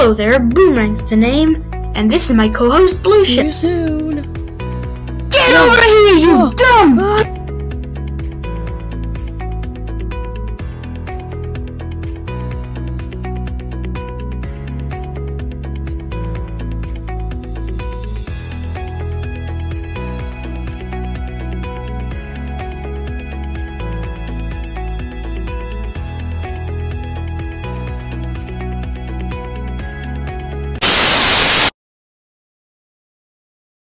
Hello there, Boomerang's the name, and this is my co-host Blue See Ship. you soon. Get over here, you dumb!